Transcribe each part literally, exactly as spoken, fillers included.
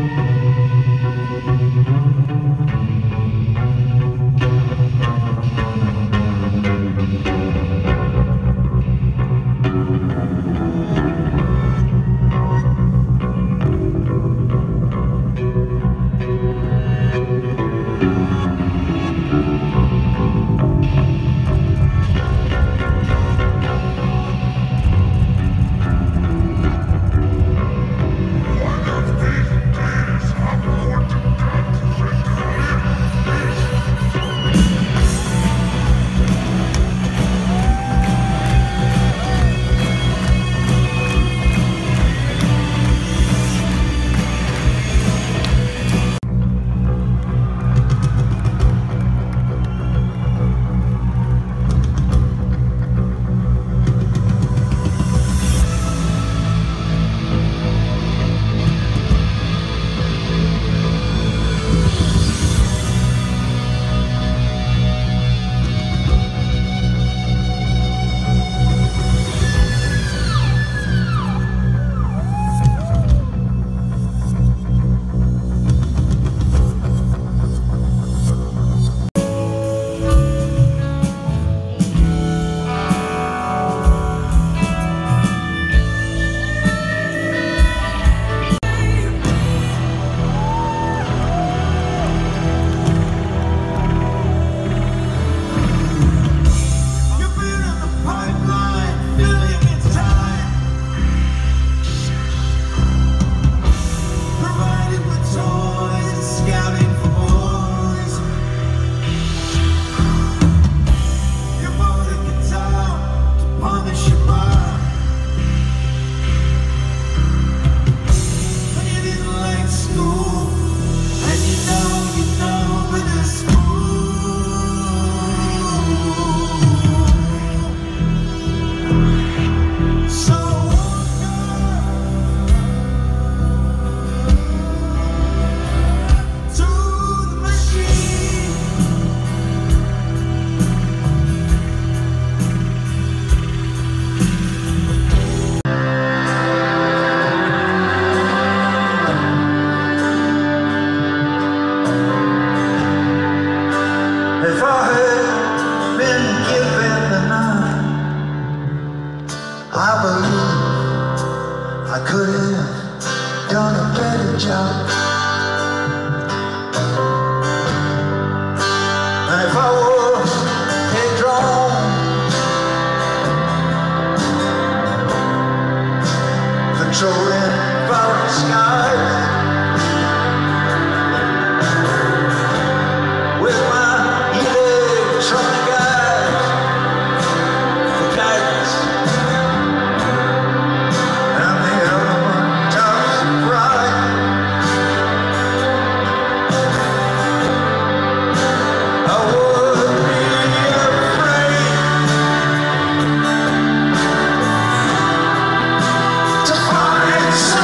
Find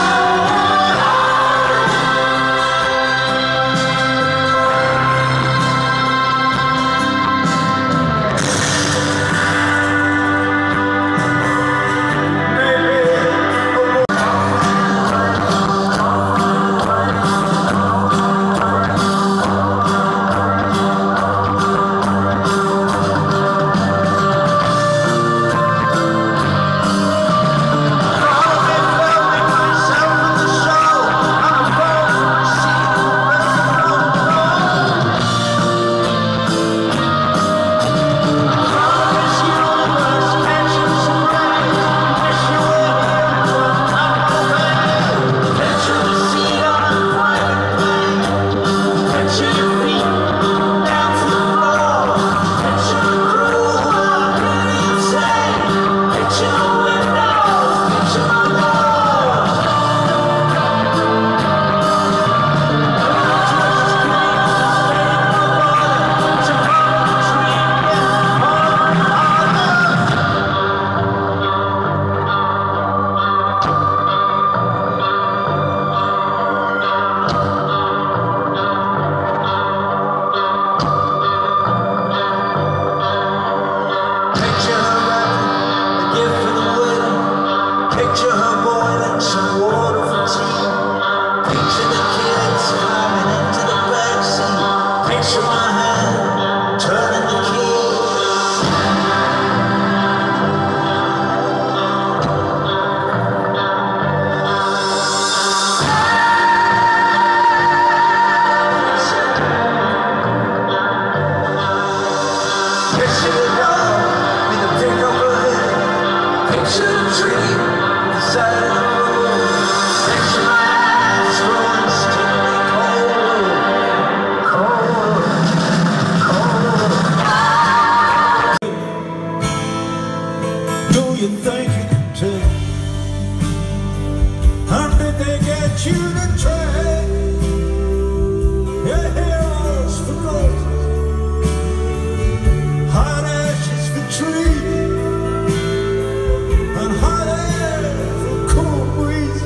you to trade your heroes for gold, hot ashes for trees, and hot air for cool breeze.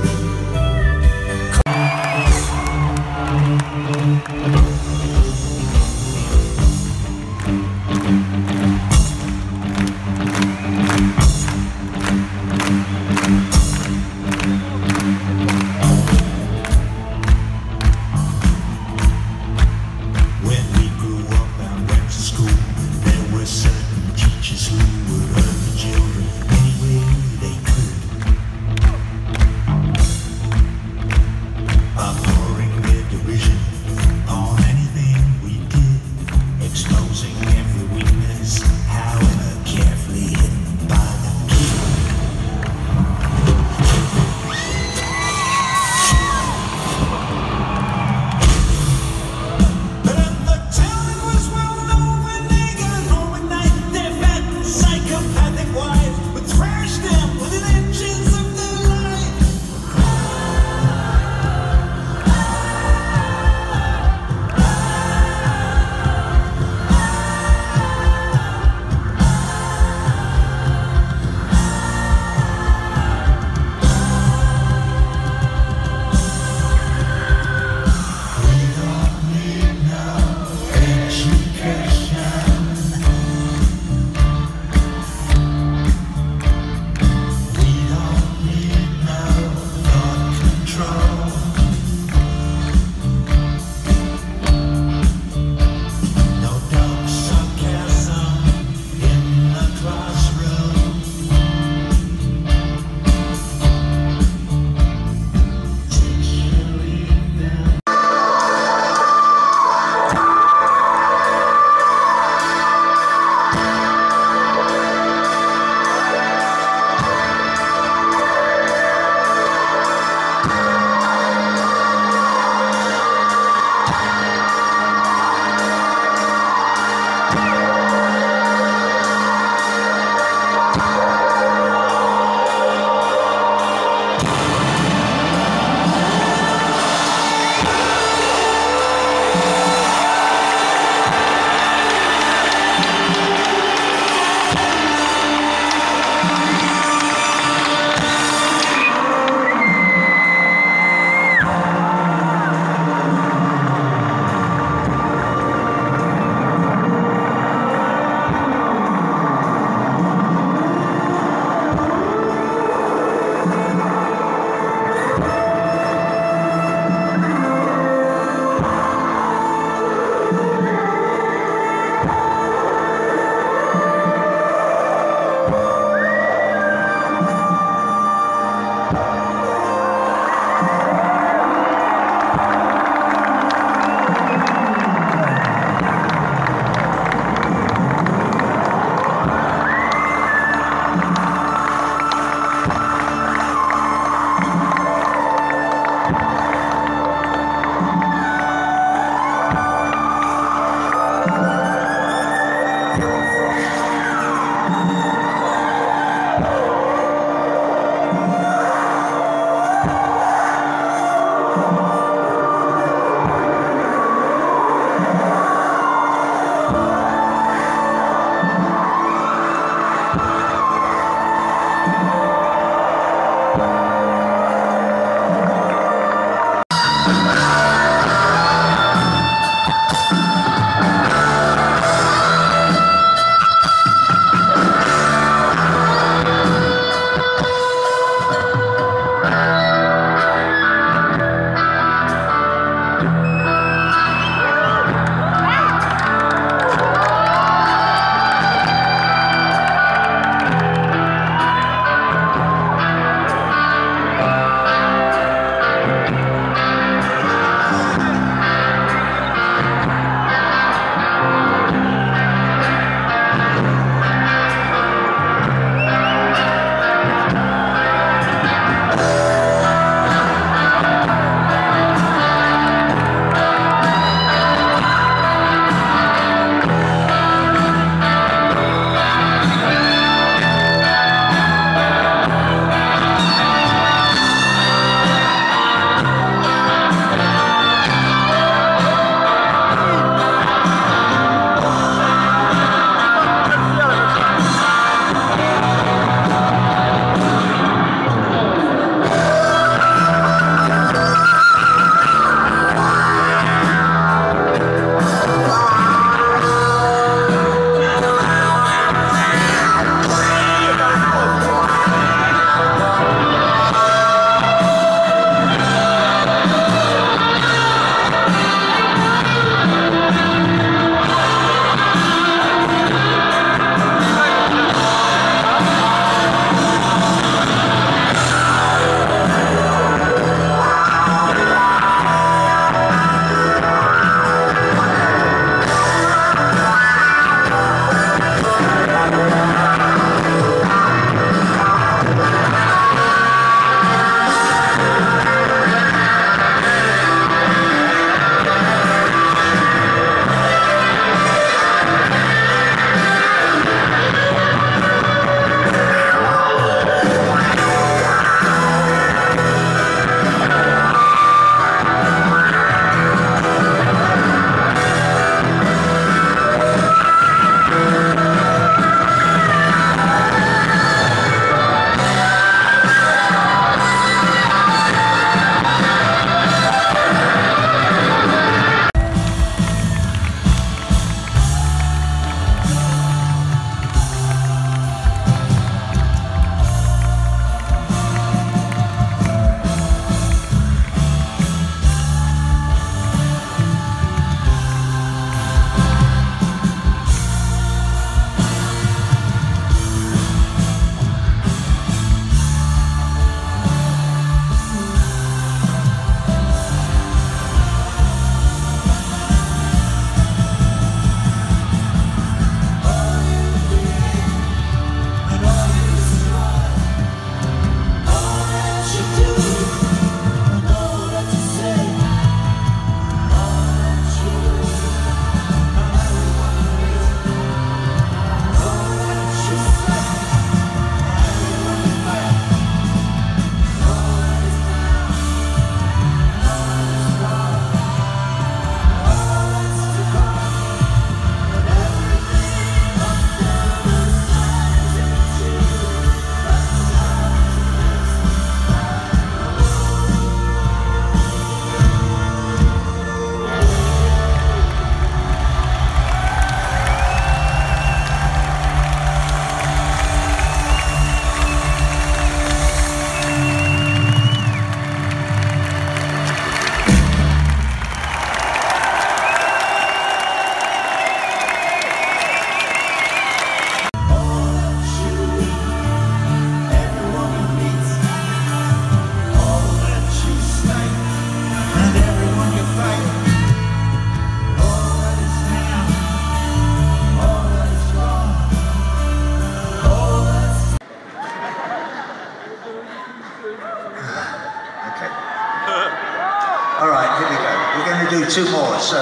Okay. All right, here we go. We're going to do two more. So,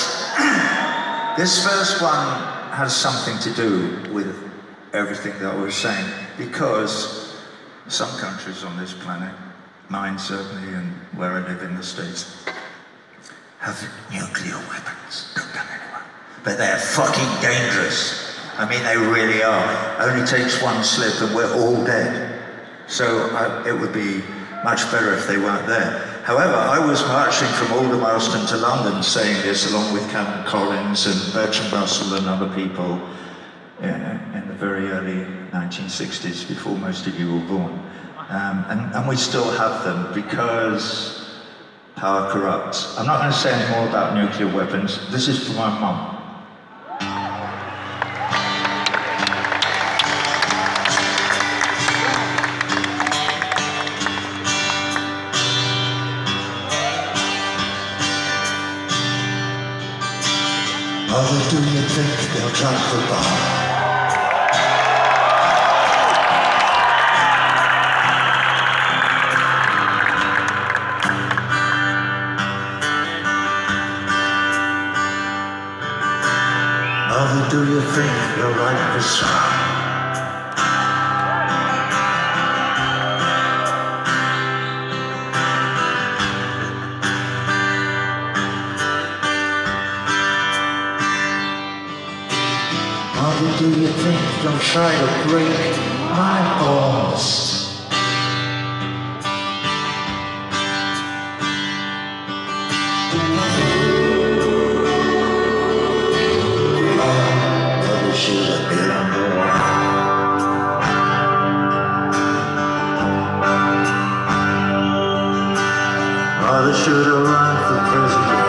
this first one has something to do with everything that I was saying, because some countries on this planet, mine certainly, and where I live in the States, have nuclear weapons. Don't tell anyone. But they're fucking dangerous. I mean, they really are. Only takes one slip and we're all dead. So I, it would be much better if they weren't there. However, I was marching from Aldermaston to London saying this, along with Cameron Collins and Bertrand Russell and other people in, in the very early nineteen sixties, before most of you were born. Um, and, and we still have them because power corrupts. I'm not going to say any more about nuclear weapons. This is for my mum. Mother, do you think they'll travel by? Mother, do you think your life is strong? Mother, do you think they'll try to break my bones? Mother should have been on the wall. Mother should have run for president.